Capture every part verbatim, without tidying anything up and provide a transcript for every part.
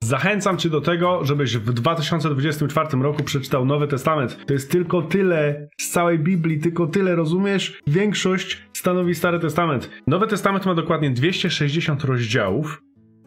Zachęcam cię do tego, żebyś w dwa tysiące dwudziestym czwartym roku przeczytał Nowy Testament. To jest tylko tyle z całej Biblii, tylko tyle, rozumiesz? Większość stanowi Stary Testament. Nowy Testament ma dokładnie dwieście sześćdziesiąt rozdziałów.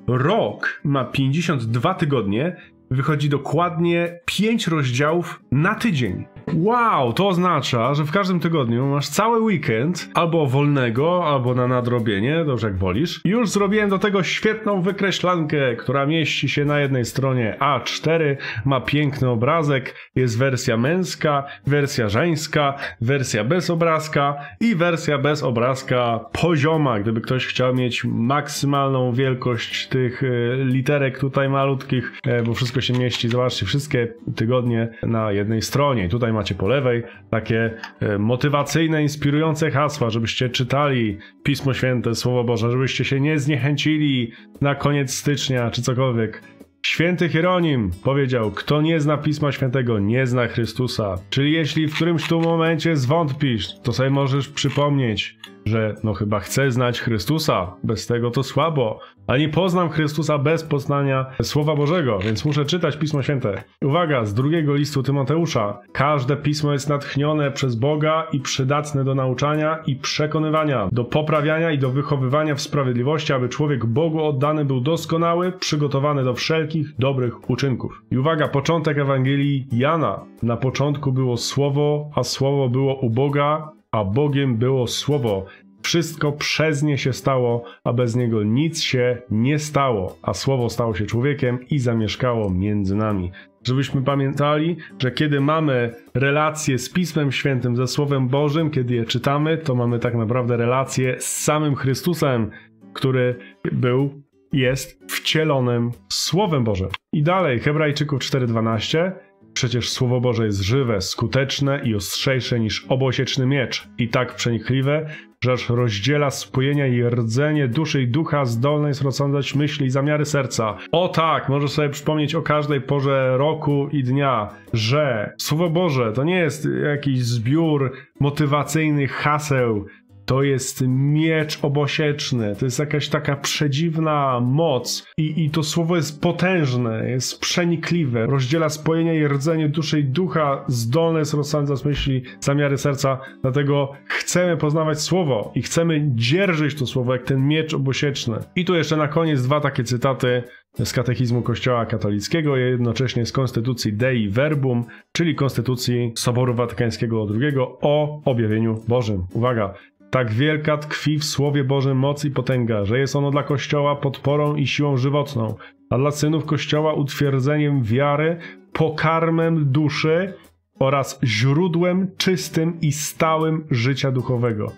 Rok ma pięćdziesiąt dwa tygodnie. Wychodzi dokładnie pięć rozdziałów na tydzień. Wow, to oznacza, że w każdym tygodniu masz cały weekend albo wolnego, albo na nadrobienie, dobrze jak wolisz. Już zrobiłem do tego świetną wykreślankę, która mieści się na jednej stronie A cztery, ma piękny obrazek, jest wersja męska, wersja żeńska, wersja bez obrazka i wersja bez obrazka pozioma, gdyby ktoś chciał mieć maksymalną wielkość tych literek tutaj malutkich, bo wszystko się mieści, zobaczcie, wszystkie tygodnie na jednej stronie. Tutaj macie po lewej takie motywacyjne, inspirujące hasła, żebyście czytali Pismo Święte, Słowo Boże, żebyście się nie zniechęcili na koniec stycznia czy cokolwiek. Święty Hieronim powiedział, kto nie zna Pisma Świętego, nie zna Chrystusa. Czyli jeśli w którymś tu momencie zwątpisz, to sobie możesz przypomnieć, że no chyba chcę znać Chrystusa, bez tego to słabo, a nie poznam Chrystusa bez poznania Słowa Bożego, więc muszę czytać Pismo Święte. Uwaga, z drugiego listu Tymoteusza. Każde pismo jest natchnione przez Boga i przydatne do nauczania i przekonywania, do poprawiania i do wychowywania w sprawiedliwości, aby człowiek Bogu oddany był doskonały, przygotowany do wszelkich dobrych uczynków. I uwaga, początek Ewangelii Jana. Na początku było Słowo, a Słowo było u Boga, a Bogiem było Słowo. Wszystko przez nie się stało, a bez niego nic się nie stało. A Słowo stało się człowiekiem i zamieszkało między nami. Żebyśmy pamiętali, że kiedy mamy relacje z Pismem Świętym, ze Słowem Bożym, kiedy je czytamy, to mamy tak naprawdę relacje z samym Chrystusem, który był, jest wcielonym Słowem Bożym. I dalej, Hebrajczyków cztery dwanaście. Przecież Słowo Boże jest żywe, skuteczne i ostrzejsze niż obosieczny miecz. I tak przenikliwe, że aż rozdziela spojenia i rdzenie duszy i ducha, zdolne jest rozsądzać myśli i zamiary serca. O tak, możesz sobie przypomnieć o każdej porze roku i dnia, że Słowo Boże to nie jest jakiś zbiór motywacyjnych haseł, to jest miecz obosieczny, to jest jakaś taka przedziwna moc i, i to słowo jest potężne, jest przenikliwe, rozdziela spojenia i rdzenie duszy i ducha, zdolne jest rozsądzać myśli, zamiary serca, dlatego chcemy poznawać słowo i chcemy dzierżyć to słowo jak ten miecz obosieczny. I tu jeszcze na koniec dwa takie cytaty z katechizmu Kościoła katolickiego, jednocześnie z Konstytucji Dei Verbum, czyli Konstytucji Soboru Watykańskiego drugiego o objawieniu Bożym. Uwaga! Tak wielka tkwi w Słowie Bożym moc i potęga, że jest ono dla Kościoła podporą i siłą żywotną, a dla synów Kościoła utwierdzeniem wiary, pokarmem duszy oraz źródłem czystym i stałym życia duchowego.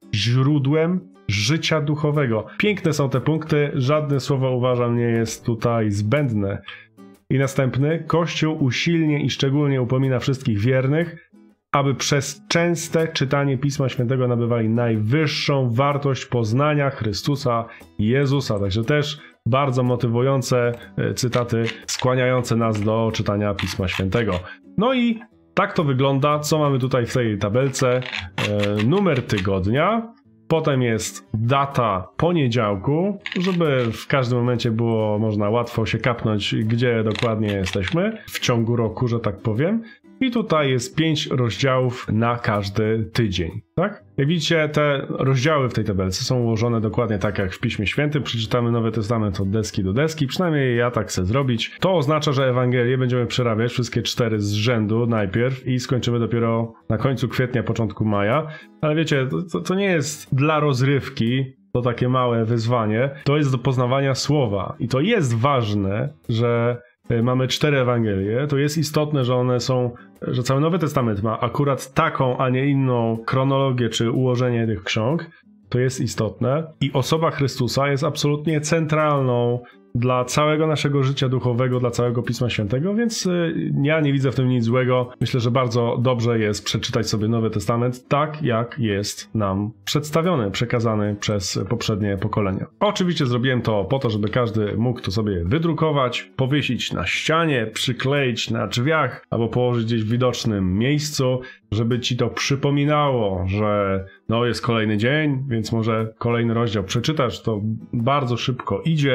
Źródłem życia duchowego. Piękne są te punkty, żadne słowo, uważam, nie jest tutaj zbędne. I następny, Kościół usilnie i szczególnie upomina wszystkich wiernych, aby przez częste czytanie Pisma Świętego nabywali najwyższą wartość poznania Chrystusa Jezusa. Także też bardzo motywujące cytaty skłaniające nas do czytania Pisma Świętego. No i tak to wygląda. Co mamy tutaj w tej tabelce? E, numer tygodnia. Potem jest data poniedziałku, żeby w każdym momencie było można łatwo się kapnąć, gdzie dokładnie jesteśmy w ciągu roku, że tak powiem. I tutaj jest pięć rozdziałów na każdy tydzień, tak? Jak widzicie, te rozdziały w tej tabelce są ułożone dokładnie tak jak w Piśmie Świętym. Przeczytamy Nowy Testament od deski do deski, przynajmniej ja tak chcę zrobić. To oznacza, że Ewangelię będziemy przerabiać wszystkie cztery z rzędu najpierw i skończymy dopiero na końcu kwietnia, początku maja. Ale wiecie, to, to nie jest dla rozrywki, to takie małe wyzwanie. To jest do poznawania słowa i to jest ważne, że mamy cztery Ewangelie, to jest istotne, że one są, że cały Nowy Testament ma akurat taką, a nie inną chronologię czy ułożenie tych ksiąg. To jest istotne i osoba Chrystusa jest absolutnie centralną dla całego naszego życia duchowego, dla całego Pisma Świętego, więc ja nie widzę w tym nic złego. Myślę, że bardzo dobrze jest przeczytać sobie Nowy Testament tak, jak jest nam przedstawiony, przekazany przez poprzednie pokolenia. Oczywiście zrobiłem to po to, żeby każdy mógł to sobie wydrukować, powiesić na ścianie, przykleić na drzwiach albo położyć gdzieś w widocznym miejscu, żeby ci to przypominało, że no jest kolejny dzień, więc może kolejny rozdział przeczytasz, to bardzo szybko idzie.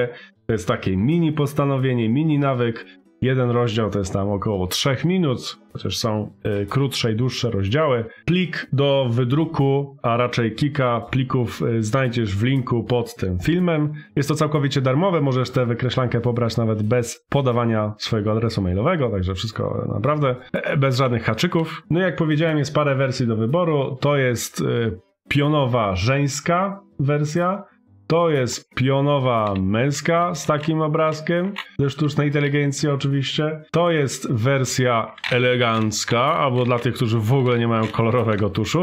To jest takie mini postanowienie, mini nawyk. Jeden rozdział to jest tam około trzech minut, chociaż są y, krótsze i dłuższe rozdziały. Plik do wydruku, a raczej kilka plików y, znajdziesz w linku pod tym filmem. Jest to całkowicie darmowe, możesz tę wykreślankę pobrać nawet bez podawania swojego adresu mailowego, także wszystko naprawdę e, bez żadnych haczyków. No i jak powiedziałem, jest parę wersji do wyboru. To jest y, pionowa żeńska wersja. To jest pionowa męska z takim obrazkiem, ze sztucznej inteligencji oczywiście. To jest wersja elegancka, albo dla tych, którzy w ogóle nie mają kolorowego tuszu,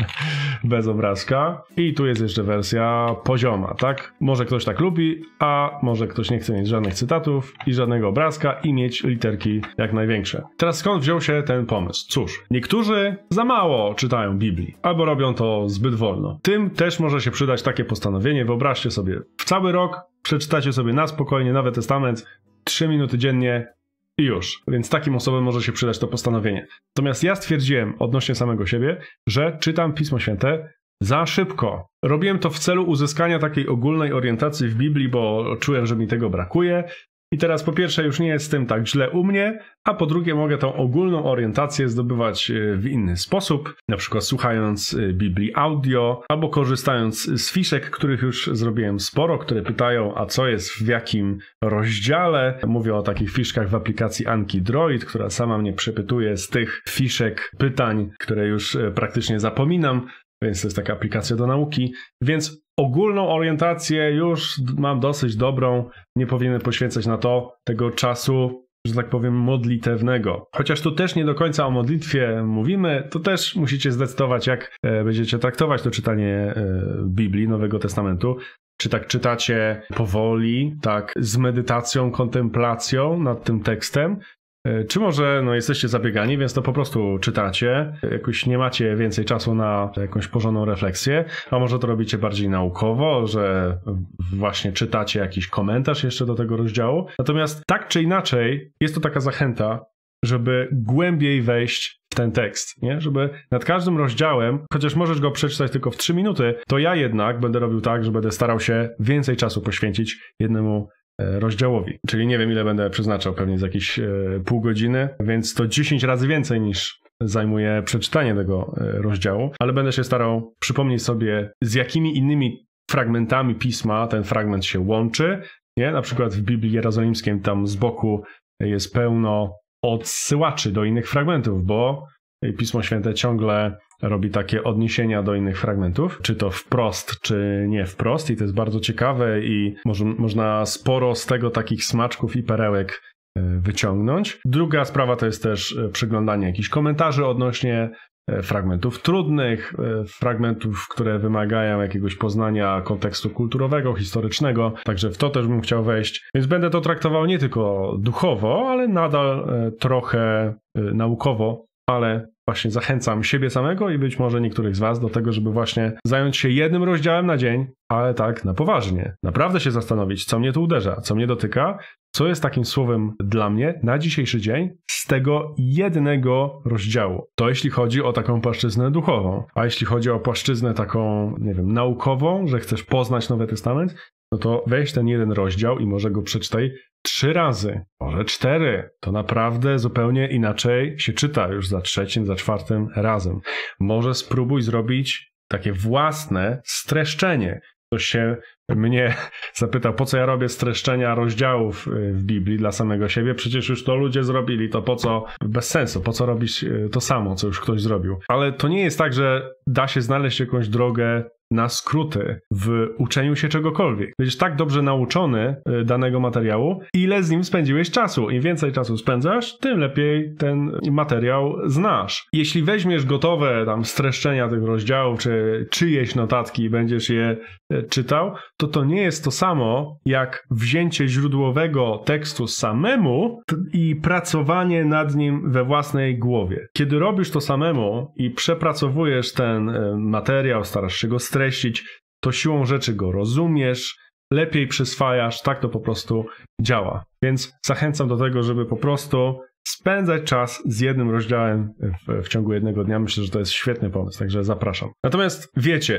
bez obrazka. I tu jest jeszcze wersja pozioma, tak? Może ktoś tak lubi, a może ktoś nie chce mieć żadnych cytatów i żadnego obrazka i mieć literki jak największe. Teraz skąd wziął się ten pomysł? Cóż, niektórzy za mało czytają Biblii, albo robią to zbyt wolno. Tym też może się przydać takie postanowienie. Wyobraźcie sobie, w cały rok przeczytacie sobie na spokojnie Nowy Testament, trzy minuty dziennie i już. Więc takim osobom może się przydać to postanowienie. Natomiast ja stwierdziłem odnośnie samego siebie, że czytam Pismo Święte za szybko. Robiłem to w celu uzyskania takiej ogólnej orientacji w Biblii, bo czułem, że mi tego brakuje. I teraz po pierwsze już nie jest z tym tak źle u mnie, a po drugie mogę tą ogólną orientację zdobywać w inny sposób, na przykład słuchając Biblii audio, albo korzystając z fiszek, których już zrobiłem sporo, które pytają, a co jest w jakim rozdziale. Mówię o takich fiszkach w aplikacji Anki Droid, która sama mnie przepytuje z tych fiszek pytań, które już praktycznie zapominam. Więc to jest taka aplikacja do nauki. Więc ogólną orientację już mam dosyć dobrą. Nie powinienem poświęcać na to tego czasu, że tak powiem, modlitewnego. Chociaż tu też nie do końca o modlitwie mówimy, to też musicie zdecydować, jak będziecie traktować to czytanie Biblii, Nowego Testamentu. Czy tak czytacie powoli, tak z medytacją, kontemplacją nad tym tekstem, czy może no, jesteście zabiegani, więc to po prostu czytacie, jakoś nie macie więcej czasu na jakąś porządną refleksję, a może to robicie bardziej naukowo, że właśnie czytacie jakiś komentarz jeszcze do tego rozdziału. Natomiast tak czy inaczej jest to taka zachęta, żeby głębiej wejść w ten tekst, nie? Żeby nad każdym rozdziałem, chociaż możesz go przeczytać tylko w trzy minuty, to ja jednak będę robił tak, że będę starał się więcej czasu poświęcić jednemu rozdziałowi. Czyli nie wiem, ile będę przeznaczał, pewnie z jakieś e, pół godziny, więc to dziesięć razy więcej niż zajmuje przeczytanie tego e, rozdziału, ale będę się starał przypomnieć sobie, z jakimi innymi fragmentami pisma ten fragment się łączy. Nie? Na przykład w Biblii Jerozolimskiej tam z boku jest pełno odsyłaczy do innych fragmentów, bo Pismo Święte ciągle robi takie odniesienia do innych fragmentów, czy to wprost, czy nie wprost, i to jest bardzo ciekawe i może, można sporo z tego takich smaczków i perełek wyciągnąć. Druga sprawa to jest też przeglądanie jakichś komentarzy odnośnie fragmentów trudnych, fragmentów, które wymagają jakiegoś poznania kontekstu kulturowego, historycznego, także w to też bym chciał wejść. Więc będę to traktował nie tylko duchowo, ale nadal trochę naukowo, ale właśnie zachęcam siebie samego i być może niektórych z was do tego, żeby właśnie zająć się jednym rozdziałem na dzień, ale tak na poważnie. Naprawdę się zastanowić, co mnie tu uderza, co mnie dotyka, co jest takim słowem dla mnie na dzisiejszy dzień z tego jednego rozdziału. To jeśli chodzi o taką płaszczyznę duchową. A jeśli chodzi o płaszczyznę taką, nie wiem, naukową, że chcesz poznać Nowy Testament, no to weź ten jeden rozdział i może go przeczytaj trzy razy, może cztery. To naprawdę zupełnie inaczej się czyta już za trzecim, za czwartym razem. Może spróbuj zrobić takie własne streszczenie. Ktoś się mnie zapytał, po co ja robię streszczenia rozdziałów w Biblii dla samego siebie? Przecież już to ludzie zrobili, to po co? Bez sensu, po co robić to samo, co już ktoś zrobił? Ale to nie jest tak, że da się znaleźć jakąś drogę na skróty w uczeniu się czegokolwiek. Będziesz tak dobrze nauczony danego materiału, ile z nim spędziłeś czasu. Im więcej czasu spędzasz, tym lepiej ten materiał znasz. Jeśli weźmiesz gotowe tam streszczenia tych rozdziałów, czy czyjeś notatki i będziesz je czytał, to to nie jest to samo, jak wzięcie źródłowego tekstu samemu i pracowanie nad nim we własnej głowie. Kiedy robisz to samemu i przepracowujesz ten materiał, starasz się go streścić, to siłą rzeczy go rozumiesz, lepiej przyswajasz, tak to po prostu działa. Więc zachęcam do tego, żeby po prostu spędzać czas z jednym rozdziałem w, w ciągu jednego dnia. Myślę, że to jest świetny pomysł, także zapraszam. Natomiast wiecie,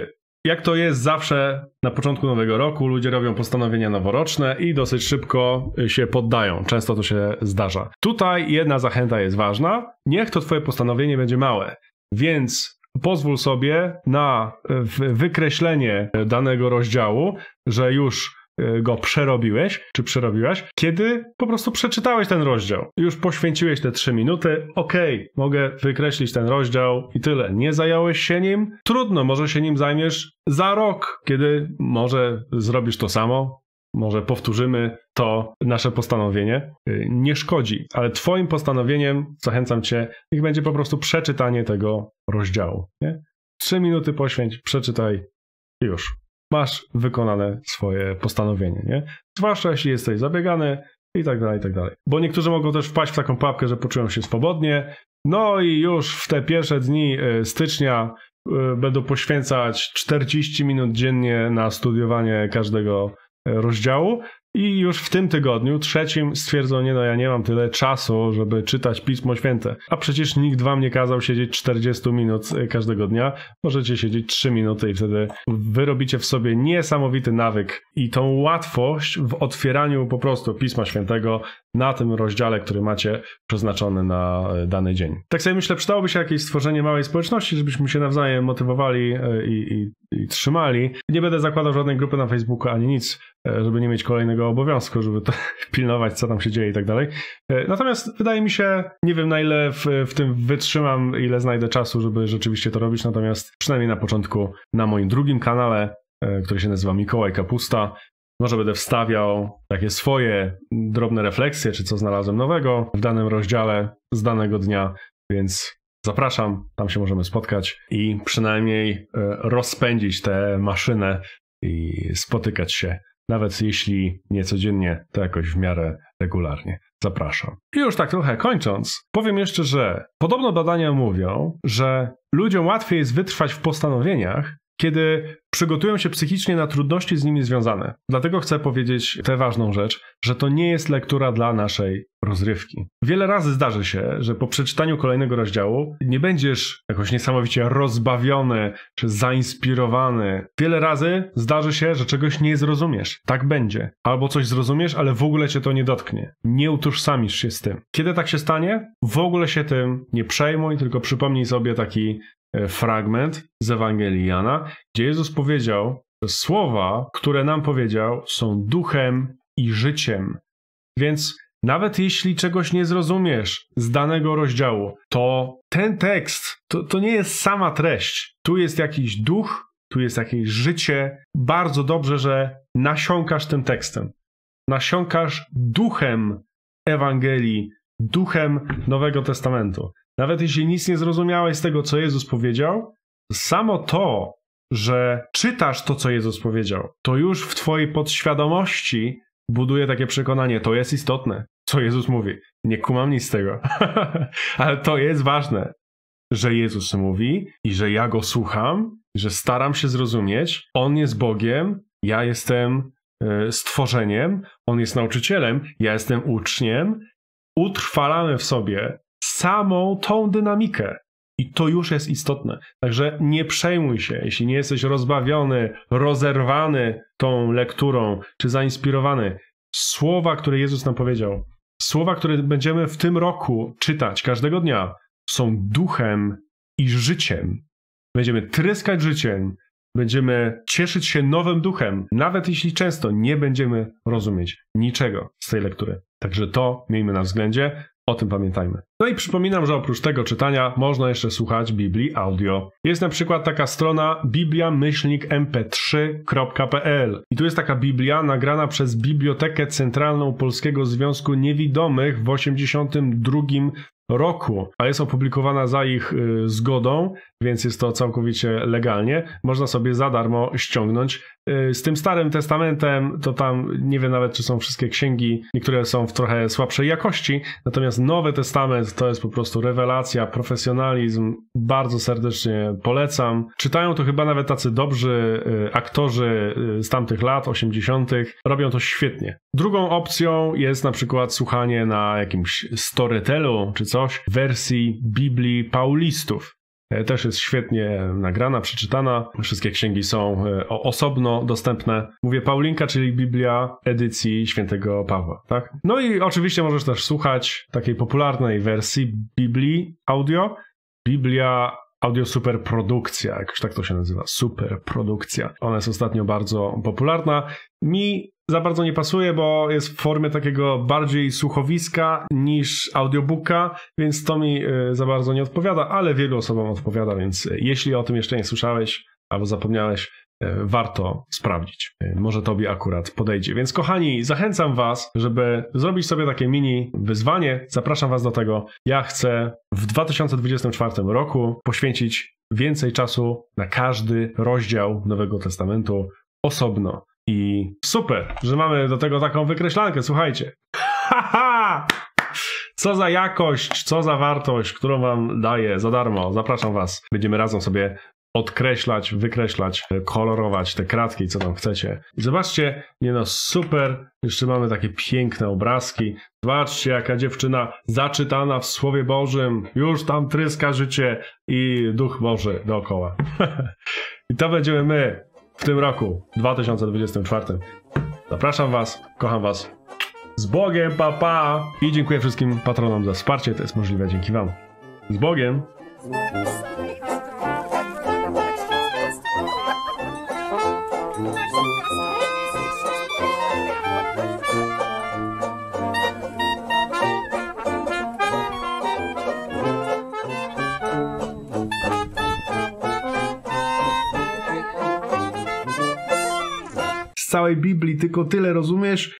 Jak to jest zawsze na początku nowego roku, ludzie robią postanowienia noworoczne i dosyć szybko się poddają. Często to się zdarza. Tutaj jedna zachęta jest ważna. Niech to twoje postanowienie będzie małe. Więc pozwól sobie na wykreślenie danego rozdziału, że już go przerobiłeś, czy przerobiłaś, kiedy po prostu przeczytałeś ten rozdział. Już poświęciłeś te trzy minuty, okej, okay, mogę wykreślić ten rozdział i tyle. Nie zająłeś się nim? Trudno, może się nim zajmiesz za rok, kiedy może zrobisz to samo, może powtórzymy to nasze postanowienie. Nie szkodzi, ale twoim postanowieniem, zachęcam cię, niech będzie po prostu przeczytanie tego rozdziału. Nie? Trzy minuty poświęć, przeczytaj i już. Masz wykonane swoje postanowienie, nie? Zwłaszcza jeśli jesteś zabiegany i tak dalej, i tak dalej. Bo niektórzy mogą też wpaść w taką pułapkę, że poczują się swobodnie, no i już w te pierwsze dni stycznia będą poświęcać czterdzieści minut dziennie na studiowanie każdego rozdziału i już w tym tygodniu, trzecim, stwierdzą, nie no, ja nie mam tyle czasu, żeby czytać Pismo Święte. A przecież nikt wam nie kazał siedzieć czterdzieści minut każdego dnia. Możecie siedzieć trzy minuty i wtedy wyrobicie w sobie niesamowity nawyk i tą łatwość w otwieraniu po prostu Pisma Świętego na tym rozdziale, który macie przeznaczony na dany dzień. Tak sobie myślę, przydałoby się jakieś stworzenie małej społeczności, żebyśmy się nawzajem motywowali i, i, i trzymali. Nie będę zakładał żadnej grupy na Facebooku ani nic, żeby nie mieć kolejnego obowiązku, żeby to pilnować, co tam się dzieje i tak dalej. Natomiast wydaje mi się, nie wiem na ile w, w tym wytrzymam, ile znajdę czasu, żeby rzeczywiście to robić, natomiast przynajmniej na początku na moim drugim kanale, który się nazywa Mikołaj Kapusta, może będę wstawiał takie swoje drobne refleksje, czy co znalazłem nowego w danym rozdziale z danego dnia, więc zapraszam, tam się możemy spotkać i przynajmniej rozpędzić tę maszynę i spotykać się. Nawet jeśli nie codziennie, to jakoś w miarę regularnie. Zapraszam. I już tak trochę kończąc, powiem jeszcze, że podobno badania mówią, że ludziom łatwiej jest wytrwać w postanowieniach, kiedy przygotują się psychicznie na trudności z nimi związane. Dlatego chcę powiedzieć tę ważną rzecz, że to nie jest lektura dla naszej rozrywki. Wiele razy zdarzy się, że po przeczytaniu kolejnego rozdziału nie będziesz jakoś niesamowicie rozbawiony czy zainspirowany. Wiele razy zdarzy się, że czegoś nie zrozumiesz. Tak będzie. Albo coś zrozumiesz, ale w ogóle cię to nie dotknie. Nie utożsamisz się z tym. Kiedy tak się stanie, w ogóle się tym nie przejmuj, tylko przypomnij sobie taki fragment z Ewangelii Jana, gdzie Jezus powiedział, że słowa, które nam powiedział, są duchem i życiem. Więc nawet jeśli czegoś nie zrozumiesz z danego rozdziału, to ten tekst to, to nie jest sama treść. Tu jest jakiś duch, tu jest jakieś życie. Bardzo dobrze, że nasiąkasz tym tekstem. Nasiąkasz duchem Ewangelii, duchem Nowego Testamentu. Nawet jeśli nic nie zrozumiałeś z tego, co Jezus powiedział, samo to, że czytasz to, co Jezus powiedział, to już w twojej podświadomości buduje takie przekonanie, to jest istotne, co Jezus mówi. Nie kumam nic z tego, ale to jest ważne, że Jezus mówi i że ja Go słucham, że staram się zrozumieć, On jest Bogiem, ja jestem y, stworzeniem, On jest nauczycielem, ja jestem uczniem. Utrwalamy w sobie samą tą dynamikę. I to już jest istotne. Także nie przejmuj się, jeśli nie jesteś rozbawiony, rozerwany tą lekturą, czy zainspirowany. Słowa, które Jezus nam powiedział, słowa, które będziemy w tym roku czytać każdego dnia, są duchem i życiem. Będziemy tryskać życiem, będziemy cieszyć się nowym duchem, nawet jeśli często nie będziemy rozumieć niczego z tej lektury. Także to miejmy na względzie. O tym pamiętajmy. No i przypominam, że oprócz tego czytania można jeszcze słuchać Biblii audio. Jest na przykład taka strona biblia myślnik m p trzy kropka p l i tu jest taka Biblia nagrana przez Bibliotekę Centralną Polskiego Związku Niewidomych w osiemdziesiątym drugim roku, a jest opublikowana za ich y, zgodą, więc jest to całkowicie legalnie. Można sobie za darmo ściągnąć. Y, z tym Starym Testamentem to tam nie wiem nawet, czy są wszystkie księgi, niektóre są w trochę słabszej jakości, natomiast Nowy Testament to jest po prostu rewelacja, profesjonalizm. Bardzo serdecznie polecam. Czytają to chyba nawet tacy dobrzy y, aktorzy y, z tamtych lat, osiemdziesiątych. Robią to świetnie. Drugą opcją jest na przykład słuchanie na jakimś Storytelu czy coś, wersji Biblii Paulistów. Też jest świetnie nagrana, przeczytana. Wszystkie księgi są osobno dostępne. Mówię Paulinka, czyli Biblia edycji świętego Pawła, tak? No i oczywiście możesz też słuchać takiej popularnej wersji Biblii audio. Biblia audio superprodukcja, jakoś tak to się nazywa, superprodukcja. Ona jest ostatnio bardzo popularna. Mi za bardzo nie pasuje, bo jest w formie takiego bardziej słuchowiska niż audiobooka, więc to mi y, za bardzo nie odpowiada, ale wielu osobom odpowiada, więc y, jeśli o tym jeszcze nie słyszałeś albo zapomniałeś, y, warto sprawdzić. Y, może tobie akurat podejdzie. Więc kochani, zachęcam was, żeby zrobić sobie takie mini wyzwanie. Zapraszam was do tego. Ja chcę w dwa tysiące dwudziestym czwartym roku poświęcić więcej czasu na każdy rozdział Nowego Testamentu osobno. I super, że mamy do tego taką wykreślankę, słuchajcie. Haha! Co za jakość, co za wartość, którą wam daję za darmo. Zapraszam was. Będziemy razem sobie odkreślać, wykreślać, kolorować te kratki, co tam chcecie. I zobaczcie, nie no, super. Jeszcze mamy takie piękne obrazki. Zobaczcie, jaka dziewczyna zaczytana w Słowie Bożym. Już tam tryska życie i Duch Boży dookoła. I to będziemy my w tym roku, dwa tysiące dwudziestym czwartym. Zapraszam was, kocham was. Z Bogiem, papa! Pa. I dziękuję wszystkim patronom za wsparcie, to jest możliwe dzięki wam. Z Bogiem! Z całej Biblii tylko tyle rozumiesz,